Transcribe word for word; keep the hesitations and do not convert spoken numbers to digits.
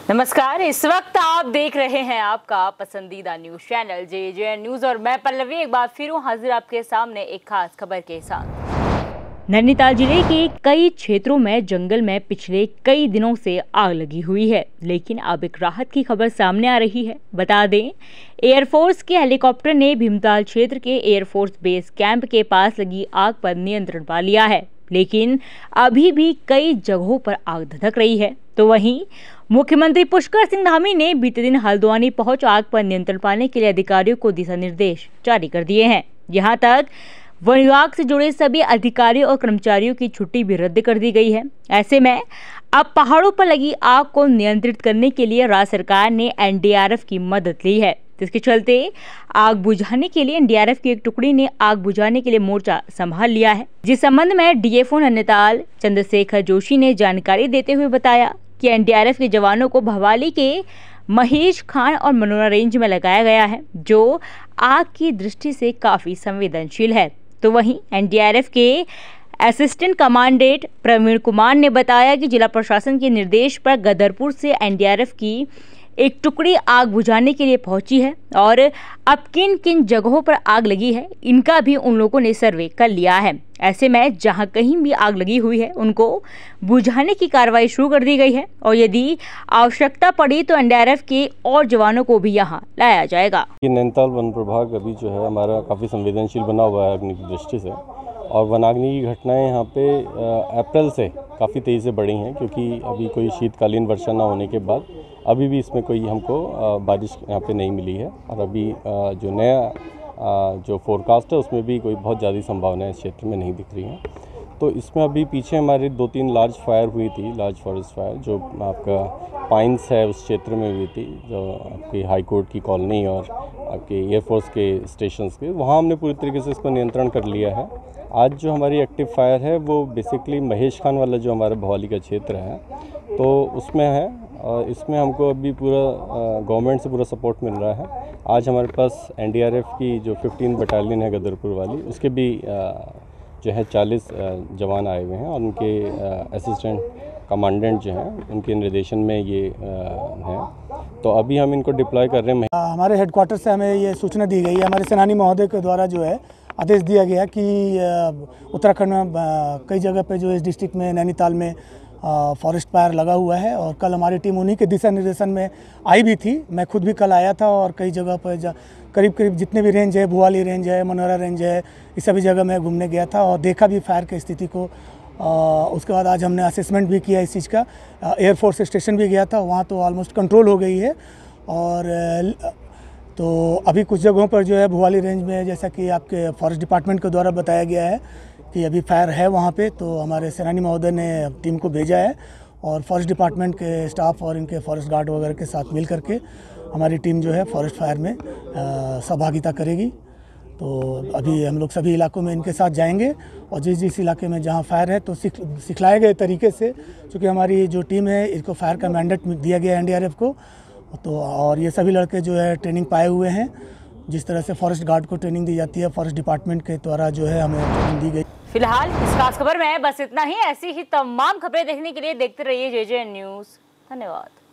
नमस्कार, इस वक्त आप देख रहे हैं आपका पसंदीदा news channel J J News और मैं पल्लवी एक बार फिर हूँ हाजिर आपके सामने एक खास खबर के साथ। नैनीताल जिले के कई क्षेत्रों में जंगल में पिछले कई दिनों से आग लगी हुई है, लेकिन अब एक राहत की खबर सामने आ रही है। बता दें, एयरफोर्स के हेलीकॉप्टर ने भीमताल क्षेत्र के एयरफोर्स बेस कैंप के पास लगी आग पर नियंत्रण पा लिया है, लेकिन अभी भी कई जगहों पर आग धधक रही है। तो वहीं मुख्यमंत्री पुष्कर सिंह धामी ने बीते दिन हल्द्वानी पहुंच आग पर नियंत्रण पाने के लिए अधिकारियों को दिशा निर्देश जारी कर दिए हैं। यहां तक वन विभाग से जुड़े सभी अधिकारियों और कर्मचारियों की छुट्टी भी रद्द कर दी गई है। ऐसे में अब पहाड़ों पर लगी आग को नियंत्रित करने के लिए राज्य सरकार ने एन डी आर एफ की मदद ली है, जिसके चलते आग बुझाने के लिए एन डी आर एफ की एक टुकड़ी ने आग बुझाने के लिए मोर्चा संभाल लिया है। जिस संबंध में D F O Nainital Chandrashekhar Joshi ने जानकारी देते हुए बताया कि एन डी आर एफ के जवानों को भवाली के महेश खान और मनोरा रेंज में लगाया गया है, जो आग की दृष्टि से काफी संवेदनशील है। तो वहीं एन डी आर एफ के असिस्टेंट कमांडेंट प्रवीण कुमार ने बताया कि जिला प्रशासन के निर्देश पर गदरपुर से एन डी आर एफ की एक टुकड़ी आग बुझाने के लिए पहुंची है और अब किन किन जगहों पर आग लगी है इनका भी उन लोगों ने सर्वे कर लिया है। ऐसे में जहां कहीं भी आग लगी हुई है उनको बुझाने की कार्रवाई शुरू कर दी गई है और यदि आवश्यकता पड़ी तो एन डी आर एफ के और जवानों को भी यहां लाया जाएगा। नैनीताल वन प्रभाग अभी जो है हमारा काफ़ी संवेदनशील बना हुआ है अग्नि की दृष्टि से, और वनाग्नि की घटनाएं यहाँ पे अप्रैल से काफ़ी तेज़ी से बढ़ी हैं, क्योंकि अभी कोई शीतकालीन वर्षा न होने के बाद अभी भी इसमें कोई हमको बारिश यहाँ पे नहीं मिली है। और अभी जो नया जो फोरकास्ट है उसमें भी कोई बहुत ज़्यादा संभावना इस क्षेत्र में नहीं दिख रही है। तो इसमें अभी पीछे हमारी दो तीन लार्ज फायर हुई थी, लार्ज फॉरेस्ट फायर जो आपका पाइन्स है उस क्षेत्र में हुई थी, जो आपकी हाई कोर्ट की कॉलोनी और आपके एयरफोर्स के स्टेशंस के, वहाँ हमने पूरी तरीके से इसको नियंत्रण कर लिया है। आज जो हमारी एक्टिव फायर है वो बेसिकली महेश खान वाला जो हमारा भवाली का क्षेत्र है तो उसमें है, और इसमें हमको अभी पूरा गवर्नमेंट से पूरा सपोर्ट मिल रहा है। आज हमारे पास एन डी आर एफ की जो पंद्रह बटालियन है गदरपुर वाली, उसके भी जो है चालीस जवान आए हुए हैं और उनके असिस्टेंट कमांडेंट जो हैं उनके निर्देशन में ये हैं। तो अभी हम इनको डिप्लॉय कर रहे हैं। हमारे हेडक्वार्टर से हमें ये सूचना दी गई है, हमारे सेनानी महोदय के द्वारा जो है आदेश दिया गया कि उत्तराखंड में कई जगह पे जो इस डिस्ट्रिक्ट में नैनीताल में फॉरेस्ट फायर लगा हुआ है, और कल हमारी टीम उन्हीं के दिशा निर्देशन में आई भी थी। मैं खुद भी कल आया था और कई जगह पर करीब करीब जितने भी रेंज है, भुवाली रेंज है, मनोरा रेंज है, इस सभी जगह मैं घूमने गया था और देखा भी फायर की स्थिति को। आ, उसके बाद आज हमने असेसमेंट भी किया इस चीज़ का। एयरफोर्स स्टेशन भी गया था, वहाँ तो ऑलमोस्ट कंट्रोल हो गई है। और तो अभी कुछ जगहों पर जो है भुवाली रेंज में, जैसा कि आपके फॉरेस्ट डिपार्टमेंट के द्वारा बताया गया है कि अभी फायर है वहाँ पे, तो हमारे सेनानी महोदय ने टीम को भेजा है और फॉरेस्ट डिपार्टमेंट के स्टाफ और इनके फॉरेस्ट गार्ड वगैरह के साथ मिल करके हमारी टीम जो है फॉरेस्ट फायर में सहभागिता करेगी। तो अभी हम लोग सभी इलाकों में इनके साथ जाएंगे और जिस जिस इलाके में जहाँ फायर है तो सिख सिखलाए गए तरीके से, क्योंकि हमारी जो टीम है इसको फायर का मैंडेट दिया गया है एन डी आर एफ को। तो और ये सभी लड़के जो है ट्रेनिंग पाए हुए हैं, जिस तरह से फॉरेस्ट गार्ड को ट्रेनिंग दी जाती है फॉरेस्ट डिपार्टमेंट के द्वारा जो है हमें ट्रेनिंग दी गई। फिलहाल इस खास खबर में बस इतना ही। ऐसी ही तमाम खबरें देखने के लिए देखते रहिए जे जे न्यूज। धन्यवाद।